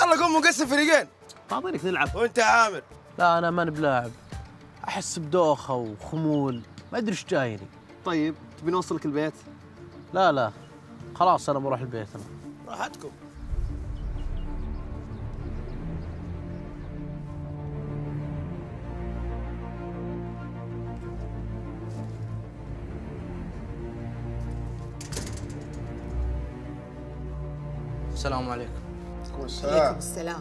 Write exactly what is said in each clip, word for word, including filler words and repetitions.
يلا قوم نقسم فريقين. فاضيلك نلعب. وانت يا عامر؟ لا انا ماني بلاعب، احس بدوخه وخمول، ما ادري ايش جايني. طيب تبي نوصلك البيت؟ لا لا خلاص انا بروح البيت انا. راحتكم. السلام عليكم. عليكم السلام.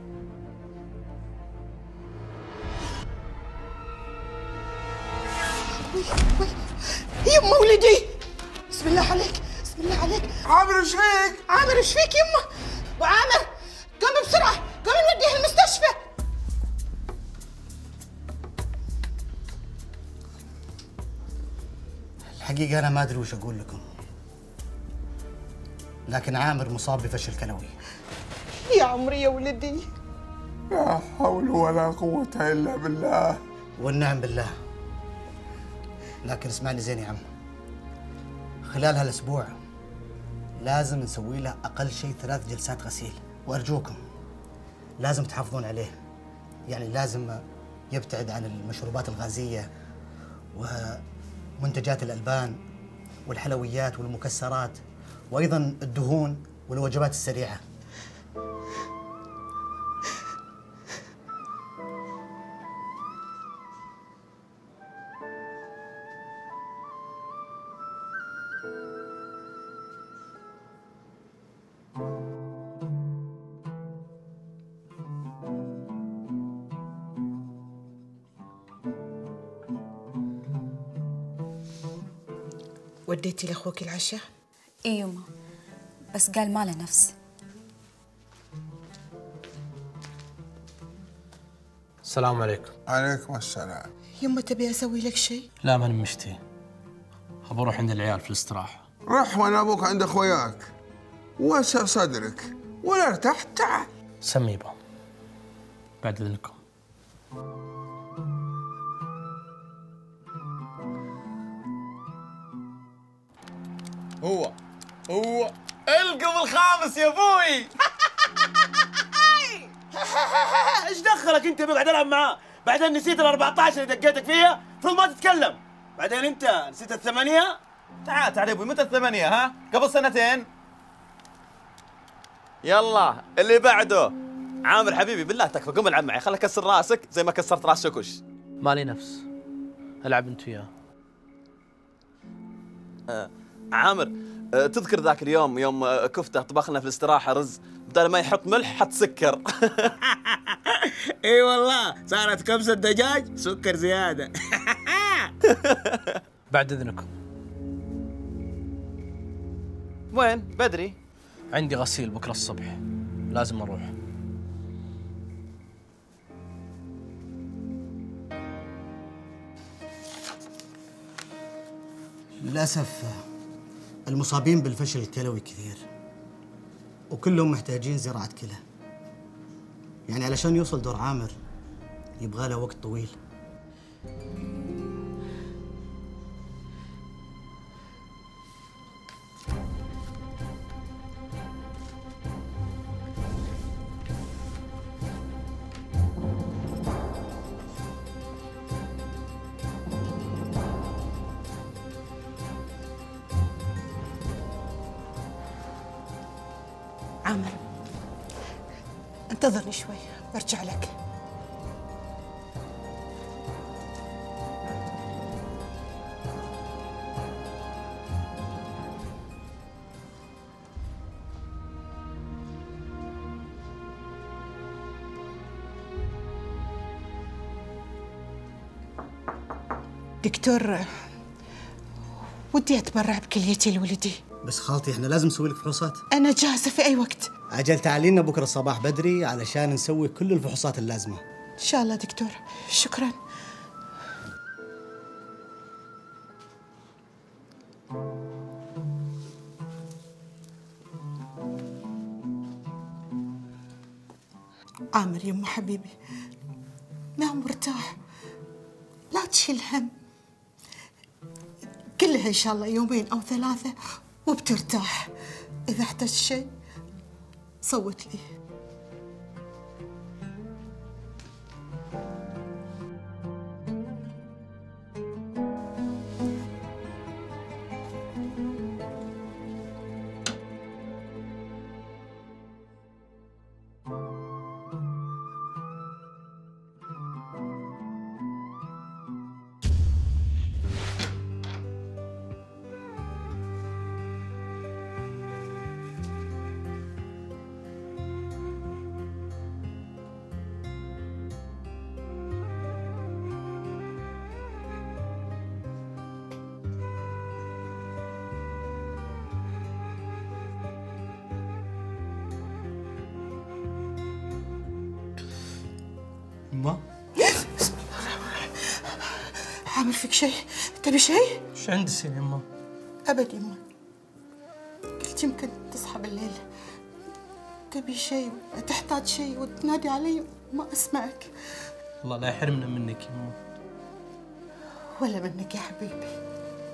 وي وي يما ولدي، بسم الله عليك بسم الله عليك. عامر ايش فيك؟ عامر ايش فيك يما؟ ابو عامر قوم بسرعه، قوم نوديه المستشفى. الحقيقة أنا ما أدري وش أقول لكم، لكن عامر مصاب بفشل كلوي. يا عمري يا ولدي. لا حول ولا قوة إلا بالله. والنعم بالله. لكن اسمعني زين يا عم، خلال هالأسبوع لازم نسوي له أقل شيء ثلاث جلسات غسيل، وأرجوكم لازم تحافظون عليه، يعني لازم يبتعد عن المشروبات الغازية ومنتجات الألبان والحلويات والمكسرات، وأيضاً الدهون والوجبات السريعة. وديتي لاخوك العشاء؟ اي يما، بس قال ما له نفس. السلام عليكم. عليكم السلام. يما تبي اسوي لك شيء؟ لا ماني مشتي، ابى اروح عند العيال في الاستراحه. روح وانا ابوك عند اخوياك، وسع صدرك ولا ارتحت تعال. سميبه بعد اذنكم. هو هو القم الخامس يا ابوي. ايش دخلك انت بقعد العب معاه؟ بعدين نسيت ال أربعطعش اللي دقيتك فيها، المفروض ما تتكلم. بعدين انت نسيت الثمانية؟ تعال تعال يا ابوي، متى الثمانية ها؟ قبل سنتين. يلا اللي بعده. عامر حبيبي بالله تكفى، قم العب معي، خليك كسر راسك زي ما كسرت راس شكش. مالي نفس، العب انت وياه. آه. عامر آه، تذكر ذاك اليوم يوم آه، كفته طبخ لنا في الاستراحه رز، بدل ما يحط ملح حط سكر. اي والله صارت كبسه دجاج سكر زياده. بعد اذنكم. وين؟ بدري. عندي غسيل بكره الصبح، لازم اروح. للأسف المصابين بالفشل الكلوي كثير، وكلهم محتاجين زراعة كلى. يعني علشان يوصل دور عامر يبغى له وقت طويل. عامر انتظرني شوي برجع لك. دكتور، ودي اتبرع بكليتي لولدي. بس خالتي احنا لازم نسوي لك فحوصات. انا جاهزه في اي وقت. اجل تعالي لنا بكره الصباح بدري علشان نسوي كل الفحوصات اللازمه. ان شاء الله دكتور، شكرا. عامر يما حبيبي، نام وارتاح، لا تشيل هم، كلها إن شاء الله يومين أو ثلاثة وبترتاح. إذا احتجت شيء صوت لي. عامل فيك شيء؟ تبي شيء؟ ايش عندك يا يما؟ أبد يما، قلت يمكن تصحى بالليل تبي شيء تحتاج شيء وتنادي علي ما أسمعك. الله لا يحرمنا منك يما. ولا منك يا حبيبي.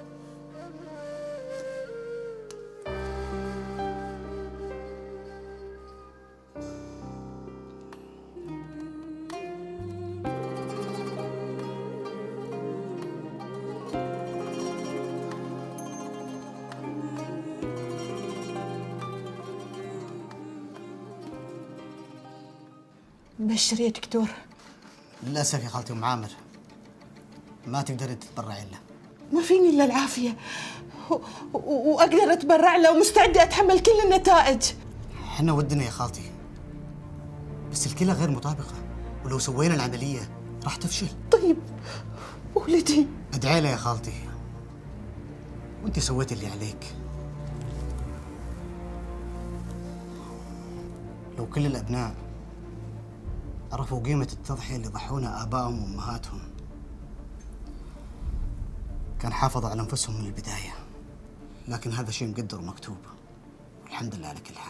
بشر يا دكتور. للأسف يا خالتي أم عامر ما تقدري تتبرعي له. ما فيني إلا العافية و... و... وأقدر أتبرع له ومستعدة أتحمل كل النتائج. احنا ودنا يا خالتي بس الكلى غير مطابقة، ولو سوينا العملية راح تفشل. طيب ولدي؟ ادعي له يا خالتي وانت سويت اللي عليك. لو كل الأبناء عرفوا قيمة التضحية اللي ضحونا آبائهم وأمهاتهم كان حافظوا على أنفسهم من البداية، لكن هذا شيء مقدر ومكتوب والحمد لله على كل حال.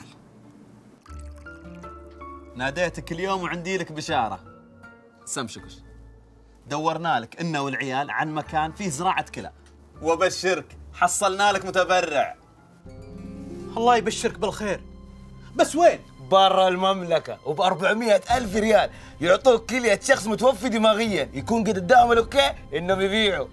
ناديتك اليوم وعندي لك بشارة. سمشكش دورنا لك إنه والعيال عن مكان فيه زراعة كلى، وبشرك حصلنا لك متبرع. الله يبشرك بالخير. بس وين؟ برا المملكة وب أربعمئة ألف ريال يعطوك كلية شخص متوفي دماغيا يكون قد اداهم الاوكي انهم يبيعوا.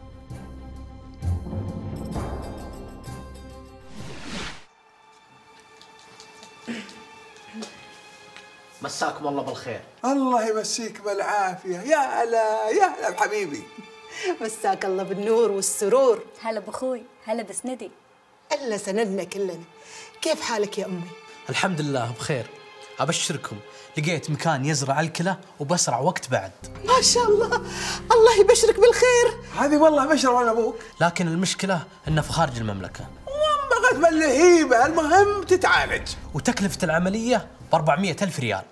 مساكم الله بالخير. الله يمسيك بالعافية. يا هلا يا هلا بحبيبي. مساك الله بالنور والسرور. هلا بأخوي، هلا بسندي. ألا سندنا كلنا. كيف حالك يا أمي؟ الحمد لله بخير. أبشركم لقيت مكان يزرع الكلى وبأسرع وقت بعد. ما شاء الله، الله يبشرك بالخير. هذه والله بشر وانا ابوك. لكن المشكلة انه في خارج المملكة. بغت باللهيبة، المهم تتعالج. وتكلفة العملية ب أربعمئة ألف ريال.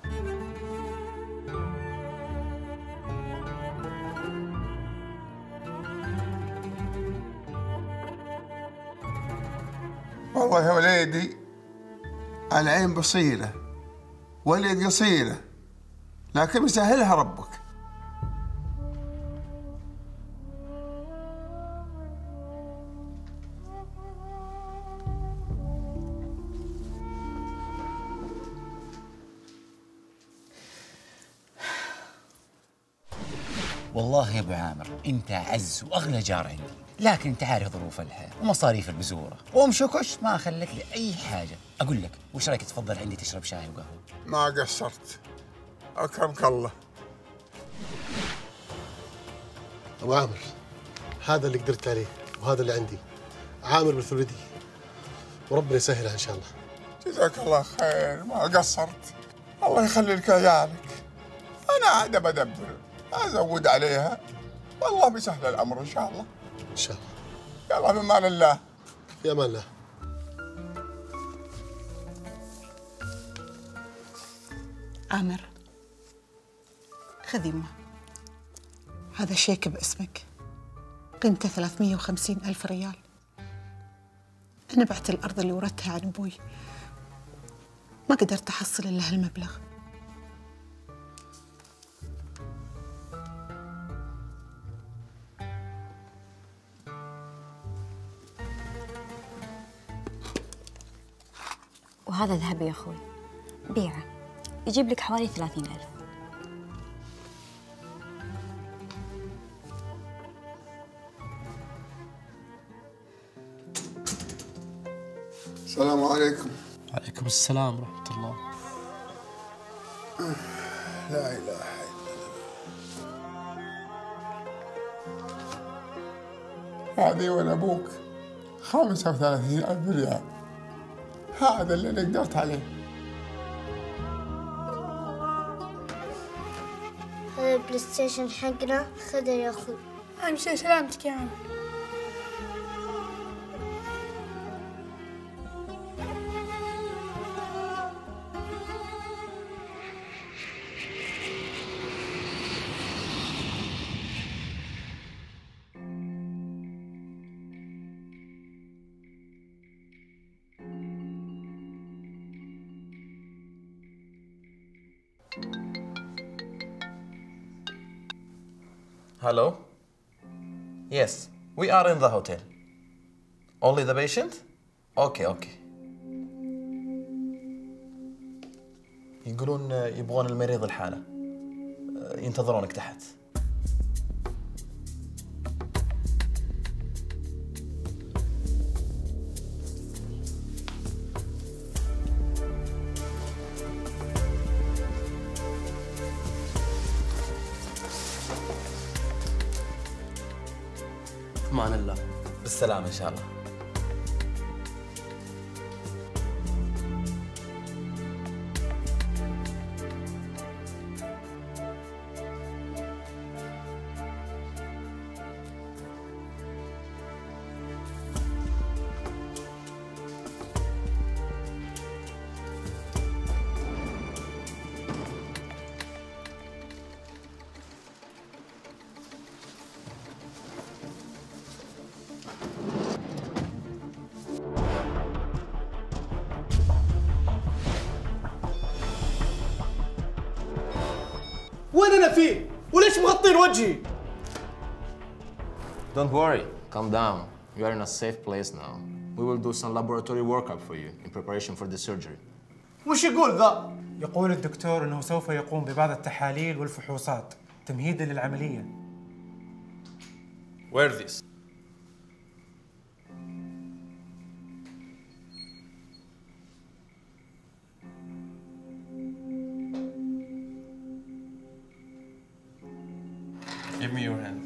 والله يا وليدي العين بصيرة واليد قصيرة، لكن مسهلها ربك. والله يا ابو عامر انت اعز واغلى جار عندي، لكن انت عارف ظروف الحياه ومصاريف البزوره وام شكش ما خلت لي اي حاجه. اقول لك وش رايك تفضل عندي تشرب شاي وقهوه؟ ما قصرت، اكرمك الله. ابو عامر هذا اللي قدرت عليه وهذا اللي عندي، عامر بالثلثي وربنا يسهلها ان شاء الله. جزاك الله خير، ما قصرت. الله يخلي لك عيالك. انا عاد بدبر ازود عليها، والله بيسهل الامر ان شاء الله. ان شاء الله. يلا بأمان الله. في امان الله. عامر خذ يمه، هذا شيك باسمك قيمته ثلاثمئة وخمسين ألف ريال. أنا بعت الأرض اللي ورثتها عن أبوي، ما قدرت أحصل إلا هالمبلغ. وهذا ذهب يا أخوي، بيعه يجيب لك حوالي ثلاثين ألف. السلام عليكم. وعليكم السلام ورحمة الله. لا إله إلا الله. هذه ولا أبوك خمسة وثلاثين ألف ريال، هذا اللي قدرت عليه. هذا البلاي ستيشن حقنا، خذه يا أخوي. أمشي سلامتك يا عم. Hello? Yes, we are in the hotel. Only the patient? Okay, okay. يقولون يبغون المريض الحالة. ينتظرونك تحت. امان الله. بالسلامة إن شاء الله. وين انا فيه؟ وليش مغطين وجهي؟ Don't worry, calm down. You are in a safe place now. We will do some laboratory workup for you in preparation for the surgery. وش يقول ذا؟ يقول الدكتور انه سوف يقوم ببعض التحاليل والفحوصات تمهيدا للعمليه. Where this? Give me your hand.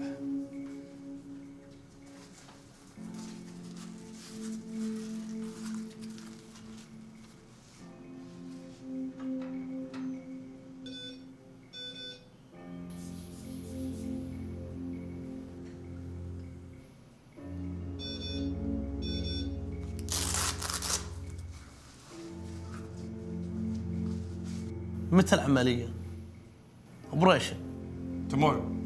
متى العملية؟ اوبريشن. Tomorrow.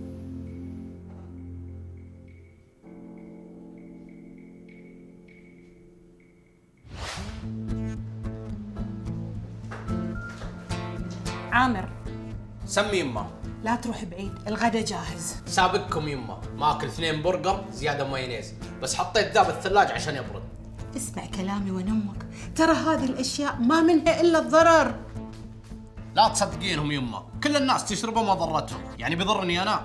عامر سمي يمه. لا تروح بعيد، الغدا جاهز. سابقكم يمه، ماكل اثنين برجر زياده مايونيز، بس حطيت ذا بالثلاجه عشان يبرد. اسمع كلامي ونمك، ترى هذه الاشياء ما منها الا الضرر. لا تصدقينهم يمه، كل الناس تشربه ما ضرتهم، يعني بيضرني انا.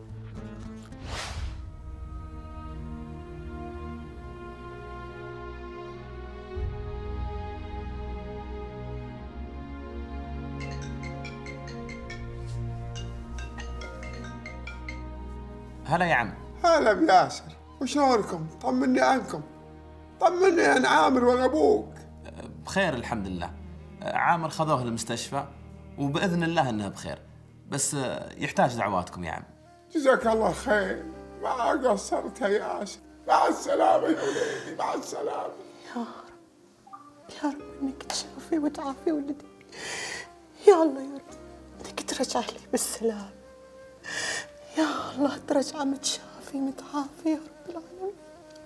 هلا يا عم. هلا بياسر، وشلونكم؟ طمني عنكم. طمني عن عامر وابوك. بخير الحمد لله. عامر خذوه المستشفى وباذن الله انه بخير، بس يحتاج دعواتكم يا عم. جزاك الله خير، ما قصرت يا ياسر. مع السلامة يا وليدي، مع السلامة. يا رب يا رب انك تشافي وتعافي ولدي. يا الله يا رب انك ترجع لي بالسلام. يا الله ترجع متشافي متعافي يا رب العالمين.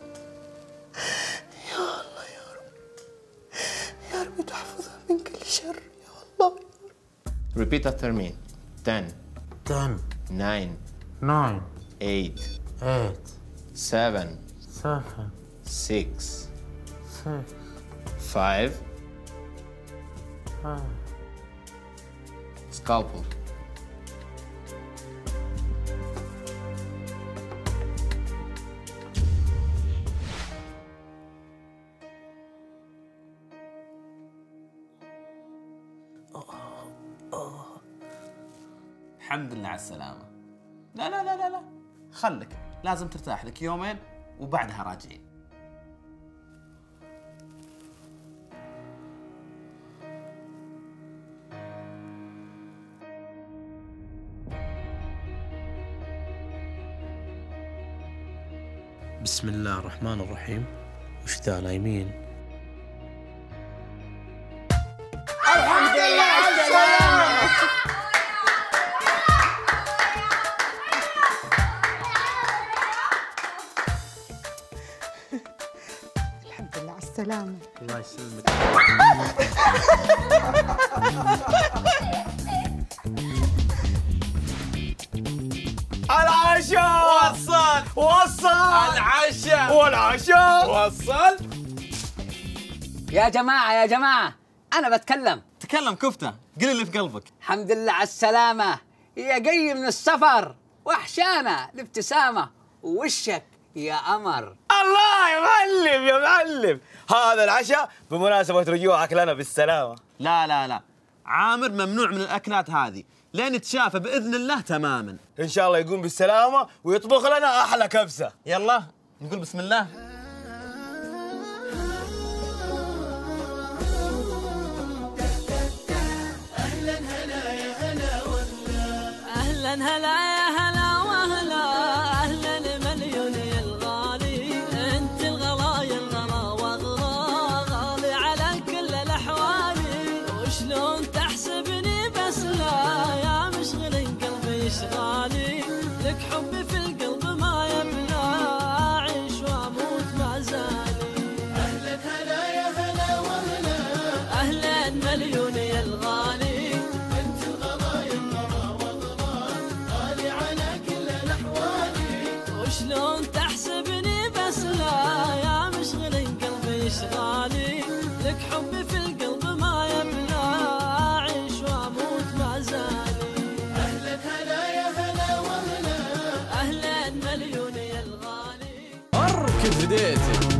يا الله يا رب يا رب تحفظه من كل شر يا الله يا رب. Repeat after me. ten. ten. nine. nine. eight. eight. seven. seven. six. six. five. five. Scalpel. الحمد لله على السلامة. لا لا لا لا لا خلك، لازم ترتاح لك يومين وبعدها راجعين. بسم الله الرحمن الرحيم. وش ذا نايمين؟ الحمد لله على السلامة. الحمد لله على السلامة. الله يسلمك. العشاء والعشاء والعشاء وصل. يا جماعة يا جماعة أنا بتكلم. تكلم كفتة، قل اللي في قلبك. الحمد لله على السلامة، يا جاي من السفر وحشانة الابتسامة ووشك يا قمر. الله يا معلم يا معلم، هذا العشاء بمناسبة رجوعك لنا بالسلامة. لا لا لا، عامر ممنوع من الأكلات هذه لين يتشافى بإذن الله تماما. إن شاء الله يقوم بالسلامة ويطبخ لنا أحلى كبسة. يلا نقول بسم الله. أهلا هلا يا هلا والله، أهلا هلا يا هلا وهلا، أهلا مليون يا الغالي، أنت الغلا يا الغلا وغلا، غالي على كل الأحوال، وشلون تحسبني بس لا يا مشغل قلبي يشغالي، لك حبي في القلب ما يبلى، أعيش وأموت ما زالي. أهلا هلا يا هلا وهلا، أهلا مليون يا الغالي، أنت الغلا يا الغلا وغلا، غالي على كل الأحوال، وشلون تحسبني بس لا يا مشغل قلبي يشغالي، لك حبي في القلب ما يبلى، أعيش وأموت ما زالي. أهلا هلا يا هلا وهلا، أهلا مليون يا الغالي. اركد بديتي